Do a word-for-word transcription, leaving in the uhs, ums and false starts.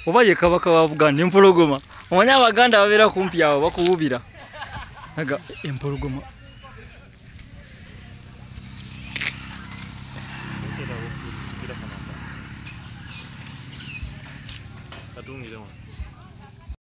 oba ye kabaka wa Buganda empologoma omanyi abaganda babeera kumpi awo bakuwubira aga empologoma Atungirewa